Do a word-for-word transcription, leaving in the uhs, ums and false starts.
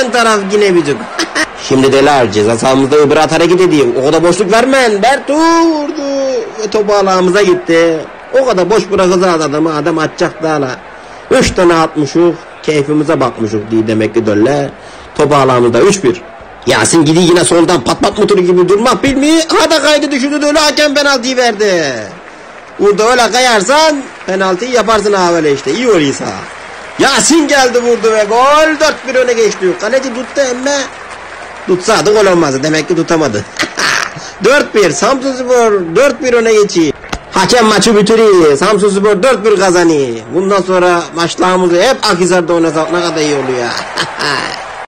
Yan taraf yine bizim. Şimdi deler ceza sahamızda ibrat hareket ediyor. O kadar boşluk vermen. Bertu vurdu. Ve topu ağlamıza gitti. O kadar boş bırakacağız adamı. Adam atacak da hala. Üç tane atmışık. Keyfimize bakmışık diye demek ki dölle. Topu ağlamızda üç bir. Yasin gidiyor yine soldan pat pat motoru gibi durmak bilmiyor. Hada kaydı düşürdü de öyle hakem penaltıyı verdi. Burada öyle kayarsan penaltıyı yaparsın ha böyle işte. İyi oluyorsa. Yasin geldi vurdu ve gol. dört bir öne geçti. Kaleci tuttu emme. Tutsaydı gol olmazdı. Demek ki tutamadı. dört bir. Samsunspor dört bir öne geçiyor. Hakem maçı bitiriyor. Samsunspor dört bir kazanıyor. Bundan sonra maçlarımızı hep Akhisar'da oynasak ne kadar iyi oluyor.